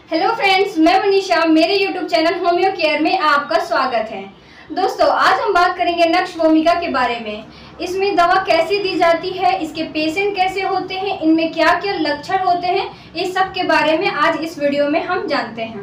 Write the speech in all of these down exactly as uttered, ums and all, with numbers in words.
Hello friends, मैं मनीषा। मेरे YouTube channel homeo care में आपका स्वागत है। दोस्तों, आज हम बात करेंगे नक्श भूमिका के बारे में। इसमें दवा कैसे दी जाती है, इसके पेशेंट कैसे होते हैं, इनमें क्या क्या लक्षण होते हैं, इस सब के बारे में आज इस वीडियो में हम जानते हैं।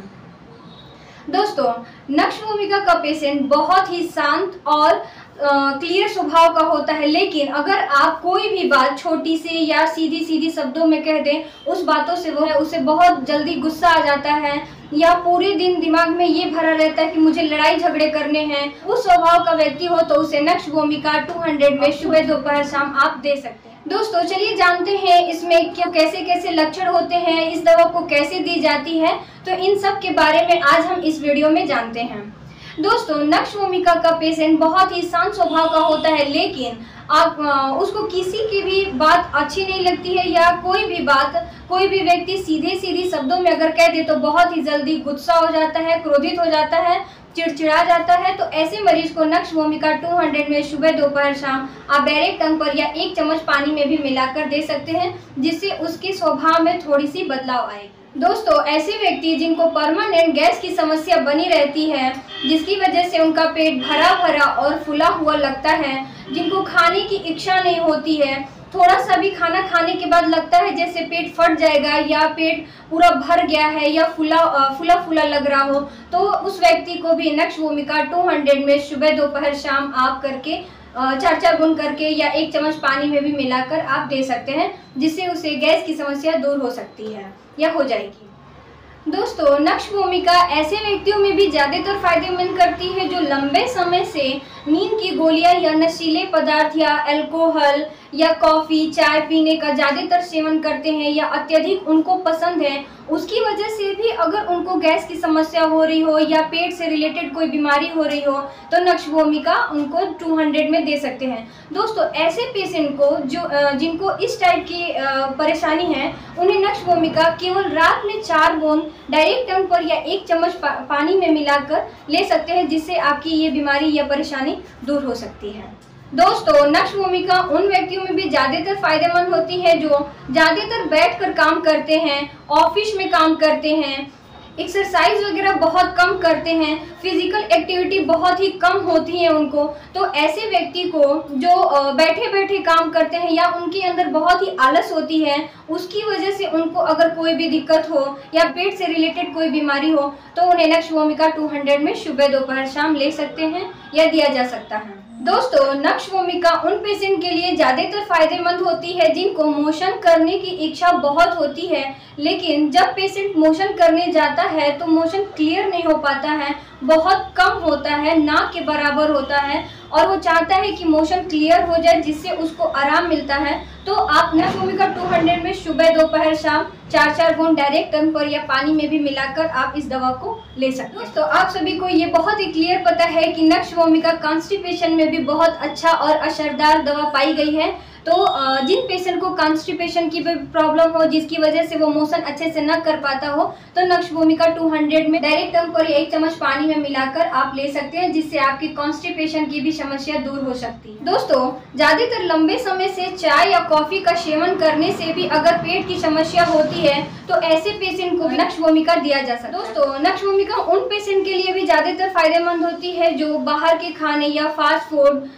दोस्तों, नक्श भूमिका का पेशेंट बहुत ही शांत और क्लियर स्वभाव का होता है, लेकिन अगर आप कोई भी बात छोटी सी या सीधी सीधी शब्दों में कह दें, उस बातों से वो है उसे बहुत जल्दी गुस्सा आ जाता है या पूरे दिन दिमाग में ये भरा रहता है कि मुझे लड़ाई झगड़े करने हैं। उस स्वभाव का व्यक्ति हो तो उसे नक्श भूमिका दो सौ में सुबह दोपहर शाम आप दे सकते हैं। दोस्तों, चलिए जानते हैं इसमें क्या कैसे कैसे लक्षण होते हैं, इस दवा को कैसे दी जाती है। तो इन सब के बारे में आज हम इस वीडियो में जानते हैं। दोस्तों, नक्श भूमिका का पेशेंट बहुत ही शांत स्वभाव का होता है, लेकिन आप उसको किसी की भी बात अच्छी नहीं लगती है या कोई भी बात कोई भी व्यक्ति सीधे सीधे शब्दों में अगर कह दे तो बहुत ही जल्दी गुस्सा हो जाता है, क्रोधित हो जाता है, चिड़चिड़ा जाता है। तो ऐसे मरीज को नक्श भूमिका दो सौ में सुबह दोपहर शाम आप डायरेक्ट टंग पर या एक चम्मच पानी में भी मिलाकर दे सकते हैं, जिससे उसके स्वभाव में थोड़ी सी बदलाव आएगी। दोस्तों, ऐसे व्यक्ति जिनको परमानेंट गैस की समस्या बनी रहती है, जिसकी वजह से उनका पेट भरा भरा और फूला हुआ लगता है, जिनको खाने की इच्छा नहीं होती है, थोड़ा सा भी खाना खाने के बाद लगता है जैसे पेट फट जाएगा या पेट पूरा भर गया है या फूला फूला फूला लग रहा हो, तो उस व्यक्ति को भी नक्श भूमिका दो सौ में सुबह दोपहर शाम आप करके चार चार बूंद करके या एक चम्मच पानी में भी मिलाकर आप दे सकते हैं, जिससे उसे गैस की समस्या दूर हो सकती है या हो जाएगी। दोस्तों, नक्श भूमिका ऐसे व्यक्तियों में भी ज़्यादातर फायदेमंद करती है जो लंबे समय से नींद की गोलियां या नशीले पदार्थ या अल्कोहल या कॉफ़ी चाय पीने का ज़्यादातर सेवन करते हैं या अत्यधिक उनको पसंद है। उसकी वजह से भी अगर उनको गैस की समस्या हो रही हो या पेट से रिलेटेड कोई बीमारी हो रही हो तो नक्श भूमिका उनको दो सौ में दे सकते हैं। दोस्तों, ऐसे पेशेंट को जो जिनको इस टाइप की परेशानी है, उन्हें नक्श भूमिका केवल रात में चार बूंद डायरेक्ट टंग पर या एक चम्मच पा, पानी में मिलाकर ले सकते हैं, जिससे आपकी ये बीमारी या परेशानी दूर हो सकती है। दोस्तों, नक्श भूमिका उन व्यक्तियों में भी ज़्यादातर फायदेमंद होती है जो ज़्यादातर बैठकर काम करते हैं, ऑफिस में काम करते हैं, एक्सरसाइज वगैरह बहुत कम करते हैं, फिजिकल एक्टिविटी बहुत ही कम होती है उनको। तो ऐसे व्यक्ति को जो बैठे बैठे काम करते हैं या उनके अंदर बहुत ही आलस होती है, उसकी वजह से उनको अगर कोई भी दिक्कत हो या पेट से रिलेटेड कोई बीमारी हो तो उन्हें नक्श भूमिका दो सौ में सुबह दोपहर शाम ले सकते हैं या दिया जा सकता है। दोस्तों, नक्श भूमिका उन पेशेंट के लिए ज़्यादातर फायदेमंद होती है जिनको मोशन करने की इच्छा बहुत होती है, लेकिन जब पेशेंट मोशन करने जाता है तो मोशन क्लियर नहीं हो पाता है, बहुत कम होता है, ना के बराबर होता है, और वो चाहता है कि मोशन क्लियर हो जाए जिससे उसको आराम मिलता है। तो आप नक्श भूमिका दो सौ में सुबह दोपहर शाम चार चार बूंद डायरेक्ट टंग पर या पानी में भी मिलाकर आप इस दवा को ले सकते हैं। दोस्तों, आप सभी को ये बहुत ही क्लियर पता है कि नक्श भूमिका कॉन्स्टिपेशन में भी बहुत अच्छा और असरदार दवा पाई गई है। तो जिन पेशेंट को कॉन्स्टिपेशन की प्रॉब्लम हो, जिसकी वजह से वो मोशन अच्छे से न कर पाता हो, तो नक्श भूमिका दो सौ में डायरेक्ट टंग पर एक चम्मच पानी में मिलाकर आप ले सकते हैं, जिससे आपकी कॉन्स्टिपेशन की भी समस्या दूर हो सकती है। दोस्तों, ज्यादातर लंबे समय से चाय या कॉफी का सेवन करने से भी अगर पेट की समस्या होती है तो ऐसे पेशेंट को नक्श भूमिका दिया जा सकता है। दोस्तों, नक्श भूमिका उन पेशेंट के लिए भी ज्यादातर फायदेमंद होती है जो बाहर के खाने या फास्ट फूड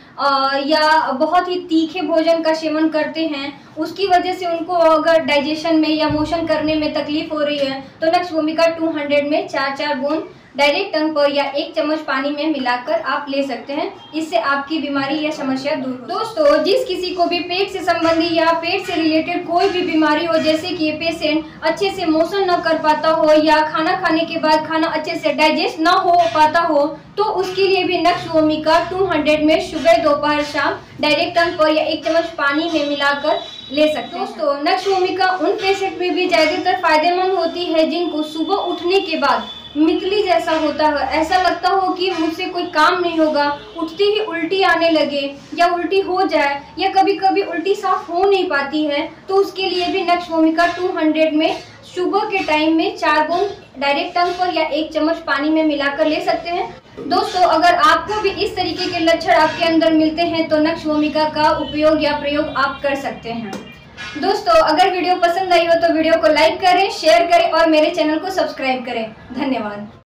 या बहुत ही तीखे भोजन का सेवन करते हैं, उसकी वजह से उनको अगर डाइजेशन में या मोशन करने में तकलीफ हो रही है तो नक्श भूमिका दो सौ में चार चार बूंद डायरेक्ट टंग पर या एक चम्मच पानी में मिलाकर आप ले सकते हैं, इससे आपकी बीमारी या समस्या दूर हो। दोस्तों, जिस किसी को भी पेट से संबंधी या पेट से रिलेटेड कोई भी बीमारी हो, जैसे कि ये पेशेंट अच्छे से मोशन न कर पाता हो या खाना खाने के बाद खाना अच्छे से डाइजेस्ट ना हो पाता हो, तो उसके लिए भी नक्श भूमिका दो सौ में सुबह दोपहर शाम डायरेक्ट टंग पर या एक चम्मच पानी में मिलाकर ले सकते हैं। दोस्तों, नक्श भूमिका उन पेशेंट में भी ज्यादातर फायदेमंद होती है जिनको सुबह उठने के बाद मितली जैसा होता है, ऐसा लगता हो कि मुझसे कोई काम नहीं होगा, उठते ही उल्टी आने लगे या उल्टी हो जाए या कभी कभी उल्टी साफ हो नहीं पाती है, तो उसके लिए भी नक्श भूमिका दो सौ में सुबह के टाइम में चार बूंद डायरेक्ट टंग पर या एक चम्मच पानी में मिलाकर ले सकते हैं। दोस्तों, अगर आपको भी इस तरीके के लक्षण आपके अंदर मिलते हैं तो नक्श भूमिका का उपयोग या प्रयोग आप कर सकते हैं। दोस्तों अगर वीडियो पसंद आई हो तो वीडियो को लाइक करें, शेयर करें और मेरे चैनल को सब्सक्राइब करें। धन्यवाद।